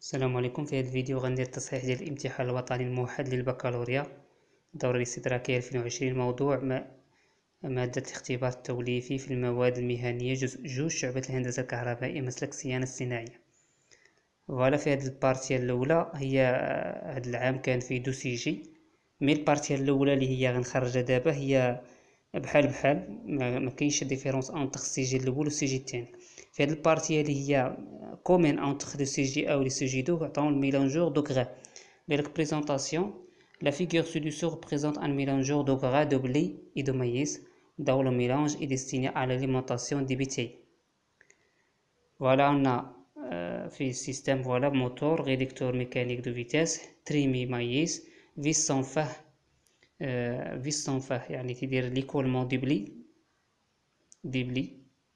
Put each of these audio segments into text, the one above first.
السلام عليكم. في هذا الفيديو غندير تصحيح ديال الامتحان الوطني الموحد للبكالوريا الدورة الاستدراكية 2020. موضوع مادة الاختبار التوليفي في المواد المهنية جزء جوج شعبة الهندسة الكهربائية مسلك الصيانة الصناعية. فوالا في هذه البارتية الأولى هي هذا العام كان فيه دو سيجي، مي البارتية الأولى اللي هي غنخرجها دابا هي بحال ما كاينش ديفيرونس انتر السيجي الأول والسيجي الثاني. في هذه البارتية اللي هي كومين انتر لو سيجي او لو سيجي دو عطاو الميلانجور دو غرا. لك بريزونطاسيون la figure ci-dessous représente un mélangeur de gras, de blé et de maïs dont le mélange est destiné à l'alimentation des bétails. Voilà, on a في السيستم voilà moteur, réducteur mécanique de vitesse, trémie maïs, vis sans fah vis sans fah يعني تدير l'écoulement du blé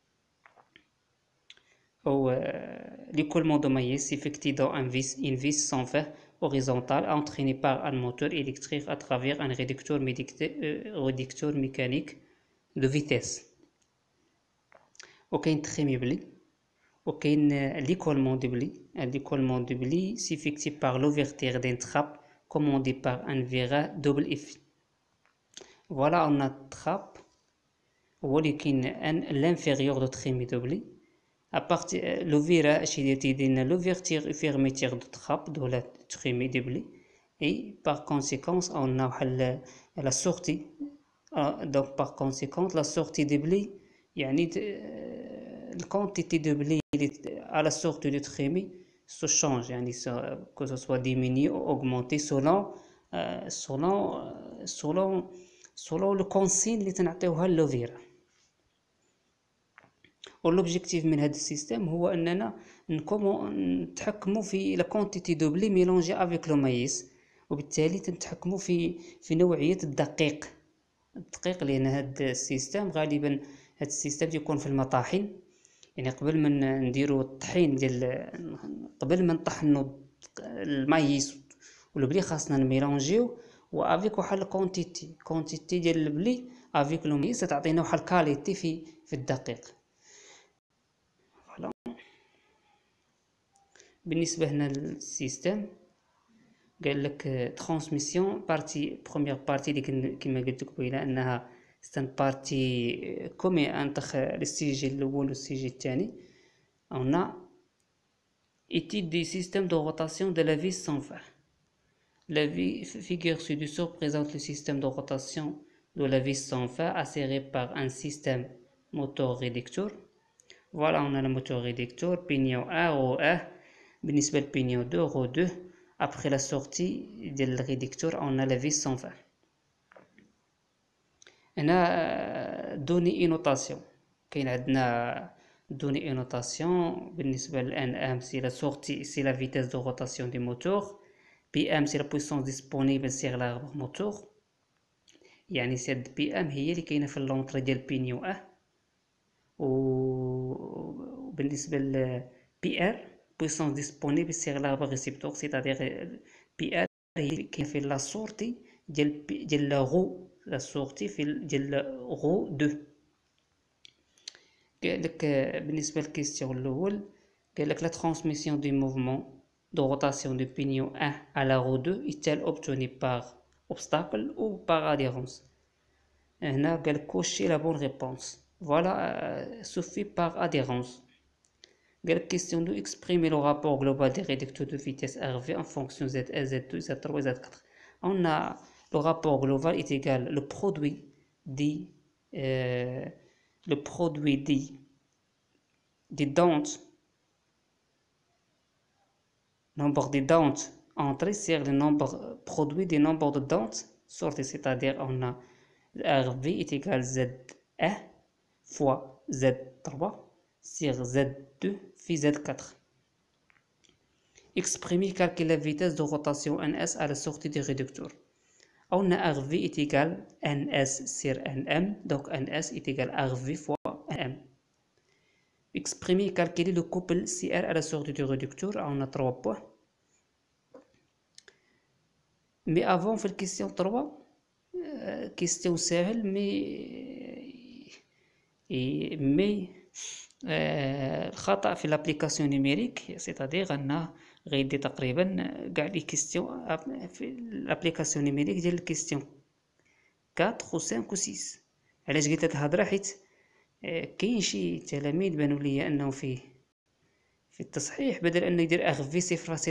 ou l'écoulement de maïs s'effectue dans une vis sans fah horizontale entraînée par un moteur électrique à travers un réducteur mécanique de vitesse. وكاين تخيمي بلي وكاين l'écoulement du blé. L'écoulement du blé s'effectue par l'ouverture d'une trappe commandée par un virage double effet. Voilà, on a trappe ولكن l'inférieur de trémie de blé. À partir le virage l'ouverture et fermeture de trappe de la trémie de blé, et par conséquent on a la sortie. Donc par conséquent la sortie de blé يعني la quantité de blé à la sortie de trémie se change, يعني que ce soit diminué ou augmenté selon le consigne اللي تنعطيوها للوفيرا. والوبجيكتيف من هذا السيستم هو اننا نتحكموا في لا كونتيتي دو بلي ميلونجي افيك لو مايس، وبالتالي تنتحكموا في نوعيه الدقيق لان هذا السيستم غالبا هذا السيستم يكون في المطاحن. يعني قبل ما نديروا الطحين قبل ما نطحنوا المايس والبلي خاصنا نميلونجيو وافيك واحد الكونتيتي ديال البلي افيك لو مايس تعطينا واحد الكاليتي في الدقيق. بالنسبه هنا للسيستم قال لك ترانسميسيون بارتي بروميير بارتي اللي كما قلت لكم قبيله انها ستان بارتي كومي انتخ السيجي الاول والسيجي الثاني. on a étude du système de rotation de la vis sans fah. La figure ci-dessous présente le système de rotation de la vis sans fah assuré par un système moteur réducteur. Voilà, on a le moteur réducteur pignon A رو A. بالنسبة للبينيو 2 رو 2 après la sortie ديال الريدكتور on a la vis sans fah. هنا دوني اينوطاسيون كاين عندنا دوني اينوطاسيون بالنسبة ل ان ام سي لا سورتي سي لا فيتاس دو روتاسيون دي موتور، بي ام سي لا بويسونس ديسپونيبل سيغ لا موتور، يعني سي بي ام هي اللي كاينه في اللونطري ديال بينيو ا. وبالنسبة ل بي ار puissance disponible sur l'arbre récepteur, c'est-à-dire PR هي كاين في لا سورتي ديال لا رو، لا سورتي ديال رو 2. قال لك بالنسبه للكيستيون الاول قال لك لا ترانسميسيون دو موفمون دو روتاسيون دو بينيون 1 à la roue 2 est-elle obtenue par obstacle ou par adhérence. هنا قال لك كوشي لا بون ريبونس. فوالا suffit par adhérence. Question de exprimer le rapport global des réducteurs de vitesse RV en fonction Z1, Z2, Z3 et Z4. On a le rapport global est égal le produit des dentes, nombre des dentes entrées sur le nombre produit des nombres de dentes sorties, c'est-à-dire on a RV est égal Z1 fois Z3 sur Z2 في Z4. Exprimer calculer la vitesse de rotation NS à la sortie du réducteur. On a RV est égal NS sur NM, donc NS est égal RV fois NM. Exprimer calculer le couple CR à la sortie du réducteur. On a 3 points. Mais avant, في question 3 question سهل mais الخطأ في لابليكاسيون نيميريك سيتادير أنه غيدي تقريبا كاع لي كيستيون في لابليكاسيون نيميريك ديال الكيستيون 4 و 5 و 6. علاش قلت هاد الهضره؟ حيت كاين شي تلاميذ بانوا لي انه في التصحيح بدل انه يدير اغفي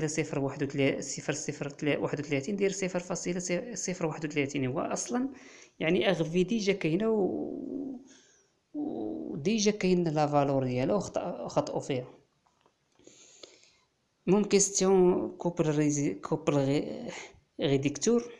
0.031 دير 0.031. هو اصلا يعني اغفي ديجا كاينه وديجا كاين لا فالور ديالها خطأوا فيها. المهم كيستيون كوبل ريديكتور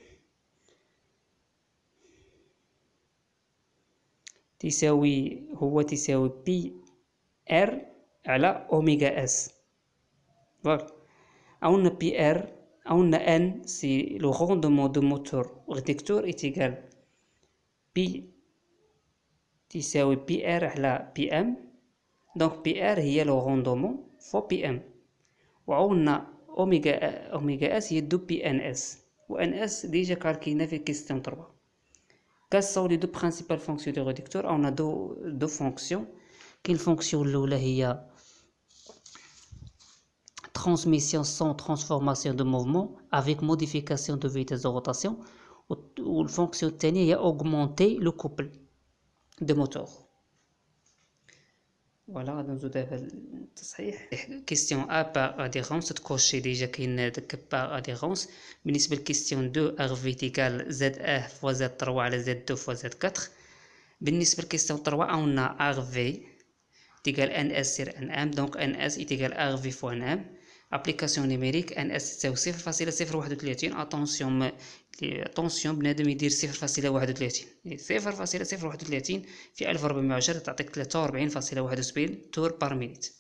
تساوي بي ار على اوميغا اس. فوالا عندنا بي ار، عندنا ان سي لو روندمون دو موتور ريديكتور ايتيغال بي تساوي بي ار على بي ام. دونك بي ار هي لو روندمون فو بي ام، وعندنا اوميغا اس هي دو بي ان اس، و ان اس ديجا كالكينا في كيستيون 3. Quelles sont les deux principales fonctions du réducteur? On a deux fonctions. Quelle fonction l'oula هي transmission sans transformation de mouvement avec modification de vitesse de rotation, ou la fonction الثانية هي augmenter le couple de moteur. فوالا غادي نزيدو دابا التصحيح. كيستيون ا باغ اديغونس تكوشي ديجا كاين داك باغ اديغونس. بالنسبه لكيستيون 2 ار في تيكال زد ا فوا زد 3 على زد 2 فوا زد 4. بالنسبه لكيستيون 3 عندنا ار في تيكال ان اس سير ان ام. دونك ان اس تيكال ار في فوا ان ام. ابليكاسيون نيميريك ان اس تساوي 0.031. اتونسيون بنادم يدير 0.31. 0.031 في 1410 تعطيك 43.71 تور بار مينيت.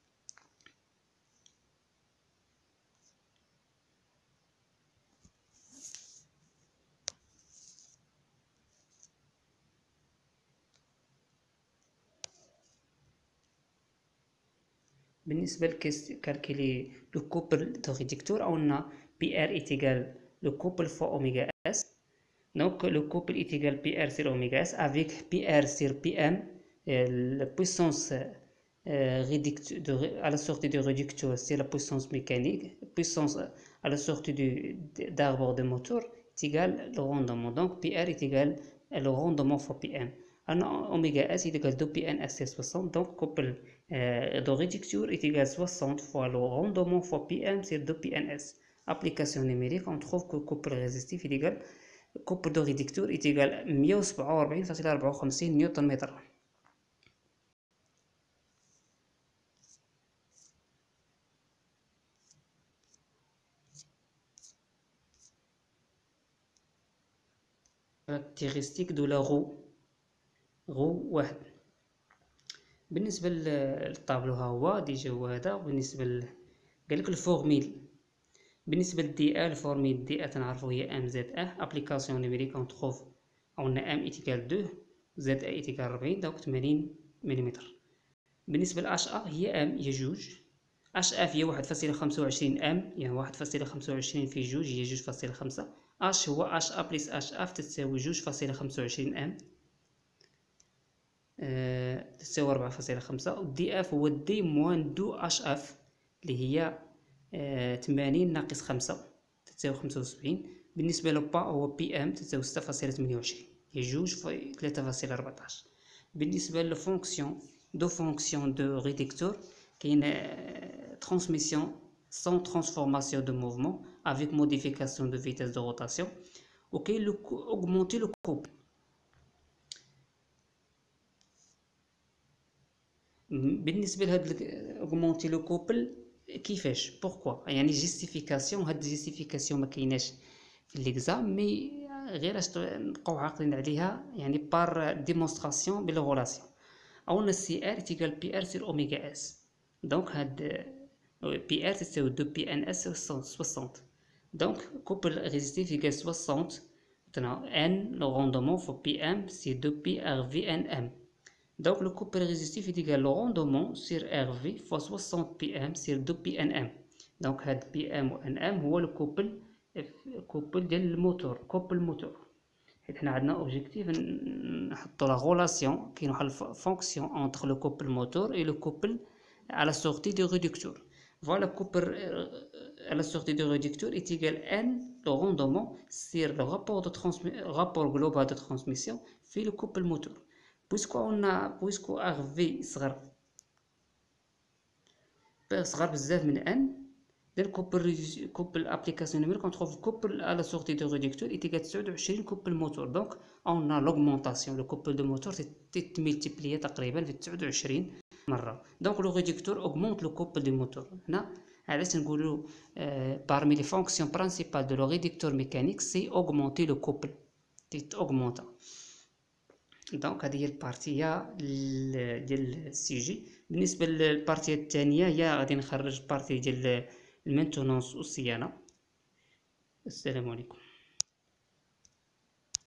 بالنسبه لكالكولي لو كوبل دو ريديكتور عندنا بي ار ايتيغال لو كوبل فوا اوميغا اس. Donc le couple est égal PR sur oméga S avec PR sur PM, la puissance à la sortie du réducteur c'est la puissance mécanique, puissance à la sortie d'arbre de moteur est égal le rendement. Donc PR est égal le rendement fois PM. Oméga S est égal 2 PNS c'est 60. Donc couple de réducteur est égal 60 fois le rendement fois PM c'est 2 PNS. Application numérique, on trouve que couple résistif est égal couple de réducteur est égal 147.54 نيوتن متر. caractéristique de la roue 1. بالنسبة للطابلو ها هو ديجا هو هذا. بالنسبة قالك الفورميل بالنسبة للدي الفورميل دي تنعرفو هي ام زد ابليكاسيون نيميريك اون تروف عندنا ام ايتيكال 2 زد ايتيكال 40 دونك 80 مليمتر. بالنسبة لاش ا هي ام هي جوج، اش اف هي 1.25 ام يعني 1.25 في جوج هي 2.5. اش هو اش ا بليس اش اف تساوي 2.25 ام تساوي 4.5. دي اف هو دي موان دو اش اف اللي هي 80 ناقص 5 تساوي 75. بالنسبة لبا هو بي ام تساوي 6.28 هي جوج في 3.14. بالنسبة للفونكسيون دو ريديكتور كاين transmission sans transformation de mouvement avec modification de vitesse de rotation وكاين augmenter le couple. بالنسبة لهاد augmenter le couple كيفاش بوركوا يعني جيستيفيكاسيون. هاد الجيستيفيكاسيون ما كايناش في ليكزام مي غير اش نبقاو عاقلين عليها يعني بار ديمونستراسيون بلا غولاسيون. اونا سي ار تيكال بي ار سير اوميغا اس. دونك هاد بي ار تساوي 2 بي ان اس 60. دونك كوبل ريزيستيف يقال 60 مثلا ان لو روندومون فو بي ام سي 2 بي ار في ان ام. Donc le couple résistif est égal au rendement sur RV fois 60 PM sur 2 PNM. Donc PM و NM هو le couple ديال الموتور couple moteur. حيت حنا عندنا اوبجيكتيف نحطو لا غولاسيون، كاين واحد فونكسيون اونتر لو كوبل موتور اي لو كوبل على سورتي دو ريدكتور. فوالا كوبل على سورتي دو ريدكتور est égal n le rendement sur le rapport global de transmission في le couple moteur. بويسكو ار في صغر بزاف من n دير couple application numérique, on trouve couple à la sortie de réducteur est égal à 29 couple moteur. Donc on a l'augmentation, le couple de moteur est multiplié تقريبا ب 29 مرة. Donc le réducteur augmente le couple du moteur. هنا علاش نقولوا parmi les fonctions principales de le réducteur mécanique c'est augmenter le couple. c'est augmenter. دونك هذه هي البارتيه ديال السيجي. بالنسبه للبارتيه الثانيه هي غادي نخرج بارتي ديال المينتونونس والصيانه. السلام عليكم.